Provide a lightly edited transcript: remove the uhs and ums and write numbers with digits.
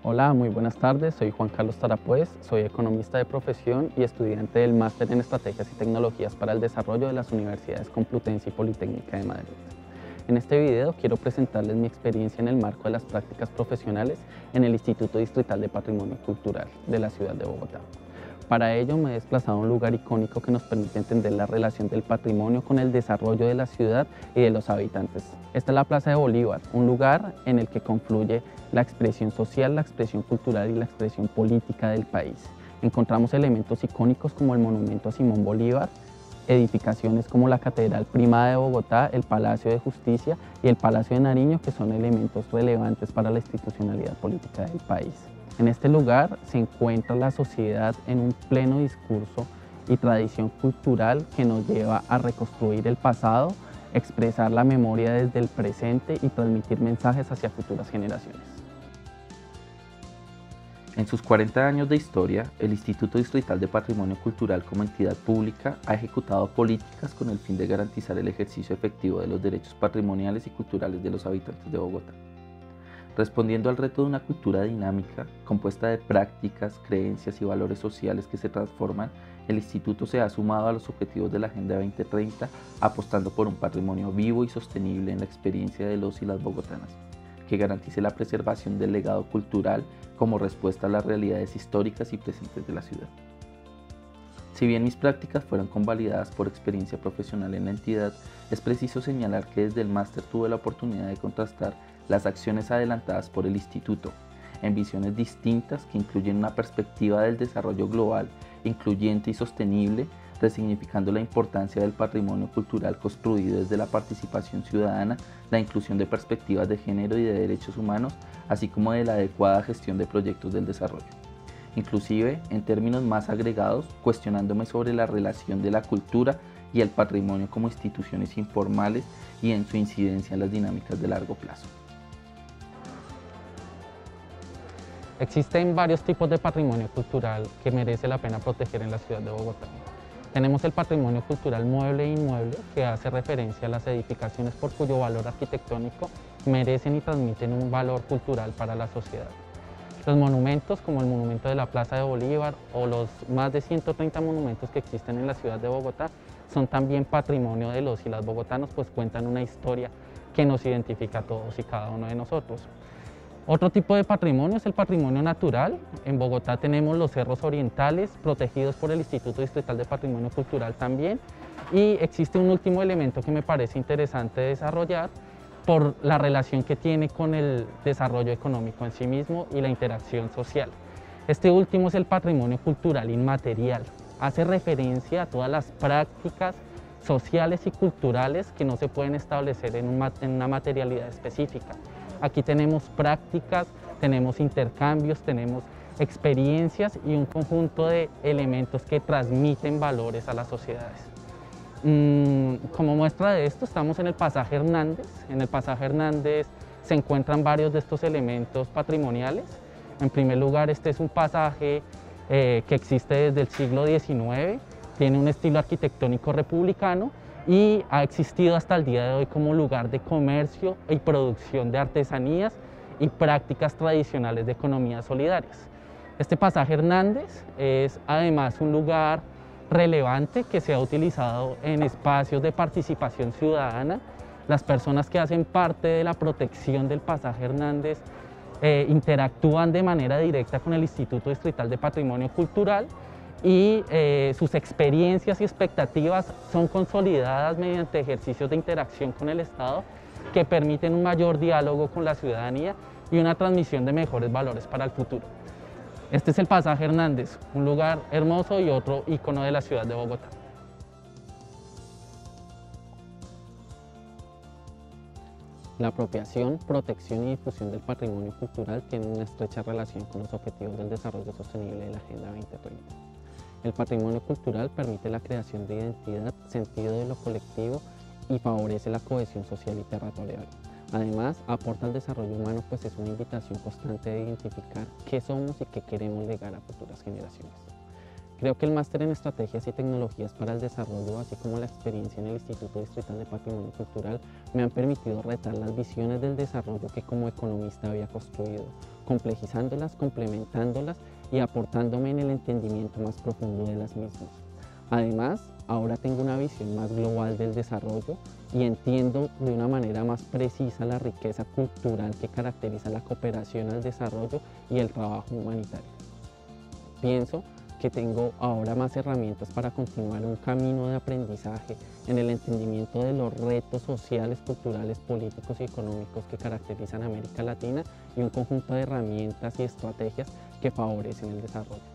Hola, muy buenas tardes. Soy Juan Carlos Tarapuez, soy economista de profesión y estudiante del Máster en Estrategias y Tecnologías para el Desarrollo de las Universidades Complutense y Politécnica de Madrid. En este video quiero presentarles mi experiencia en el marco de las prácticas profesionales en el Instituto Distrital de Patrimonio Cultural de la ciudad de Bogotá. Para ello me he desplazado a un lugar icónico que nos permite entender la relación del patrimonio con el desarrollo de la ciudad y de los habitantes. Esta es la Plaza de Bolívar, un lugar en el que confluye la expresión social, la expresión cultural y la expresión política del país. Encontramos elementos icónicos como el monumento a Simón Bolívar, edificaciones como la Catedral Primada de Bogotá, el Palacio de Justicia y el Palacio de Nariño, que son elementos relevantes para la institucionalidad política del país. En este lugar se encuentra la sociedad en un pleno discurso y tradición cultural que nos lleva a reconstruir el pasado, expresar la memoria desde el presente y transmitir mensajes hacia futuras generaciones. En sus 40 años de historia, el Instituto Distrital de Patrimonio Cultural como entidad pública ha ejecutado políticas con el fin de garantizar el ejercicio efectivo de los derechos patrimoniales y culturales de los habitantes de Bogotá. Respondiendo al reto de una cultura dinámica, compuesta de prácticas, creencias y valores sociales que se transforman, el Instituto se ha sumado a los objetivos de la Agenda 2030, apostando por un patrimonio vivo y sostenible en la experiencia de los y las bogotanas, que garantice la preservación del legado cultural como respuesta a las realidades históricas y presentes de la ciudad. Si bien mis prácticas fueron convalidadas por experiencia profesional en la entidad, es preciso señalar que desde el máster tuve la oportunidad de contrastar las acciones adelantadas por el Instituto en visiones distintas que incluyen una perspectiva del desarrollo global, incluyente y sostenible, resignificando la importancia del patrimonio cultural construido desde la participación ciudadana, la inclusión de perspectivas de género y de derechos humanos, así como de la adecuada gestión de proyectos del desarrollo. Inclusive, en términos más agregados, cuestionándome sobre la relación de la cultura y el patrimonio como instituciones informales y en su incidencia en las dinámicas de largo plazo. Existen varios tipos de patrimonio cultural que merece la pena proteger en la ciudad de Bogotá. Tenemos el patrimonio cultural mueble e inmueble, que hace referencia a las edificaciones por cuyo valor arquitectónico merecen y transmiten un valor cultural para la sociedad. Los monumentos, como el monumento de la Plaza de Bolívar o los más de 130 monumentos que existen en la ciudad de Bogotá, son también patrimonio de los y las bogotanos, pues cuentan una historia que nos identifica a todos y cada uno de nosotros. Otro tipo de patrimonio es el patrimonio natural. En Bogotá tenemos los cerros orientales, protegidos por el Instituto Distrital de Patrimonio Cultural también. Y existe un último elemento que me parece interesante desarrollar por la relación que tiene con el desarrollo económico en sí mismo y la interacción social. Este último es el patrimonio cultural inmaterial. Hace referencia a todas las prácticas sociales y culturales que no se pueden establecer en una materialidad específica. Aquí tenemos prácticas, tenemos intercambios, tenemos experiencias y un conjunto de elementos que transmiten valores a las sociedades. Como muestra de esto, estamos en el Pasaje Hernández. En el Pasaje Hernández se encuentran varios de estos elementos patrimoniales. En primer lugar, este es un pasaje que existe desde el siglo XIX, tiene un estilo arquitectónico republicano y ha existido hasta el día de hoy como lugar de comercio y producción de artesanías y prácticas tradicionales de economías solidarias. Este Pasaje Hernández es además un lugar relevante que se ha utilizado en espacios de participación ciudadana. Las personas que hacen parte de la protección del Pasaje Hernández interactúan de manera directa con el Instituto Distrital de Patrimonio Cultural y sus experiencias y expectativas son consolidadas mediante ejercicios de interacción con el Estado que permiten un mayor diálogo con la ciudadanía y una transmisión de mejores valores para el futuro. Este es el Pasaje Hernández, un lugar hermoso y otro ícono de la ciudad de Bogotá. La apropiación, protección y difusión del patrimonio cultural tienen una estrecha relación con los objetivos del desarrollo sostenible de la Agenda 2030. El patrimonio cultural permite la creación de identidad, sentido de lo colectivo y favorece la cohesión social y territorial. Además, aporta al desarrollo humano, pues es una invitación constante de identificar qué somos y qué queremos legar a futuras generaciones. Creo que el máster en Estrategias y Tecnologías para el Desarrollo, así como la experiencia en el Instituto Distrital de Patrimonio Cultural, me han permitido retar las visiones del desarrollo que como economista había construido, complejizándolas, complementándolas y aportándome en el entendimiento más profundo de las mismas. Además, ahora tengo una visión más global del desarrollo y entiendo de una manera más precisa la riqueza cultural que caracteriza la cooperación al desarrollo y el trabajo humanitario. Pienso que tengo ahora más herramientas para continuar un camino de aprendizaje en el entendimiento de los retos sociales, culturales, políticos y económicos que caracterizan a América Latina y un conjunto de herramientas y estrategias que favorecen el desarrollo.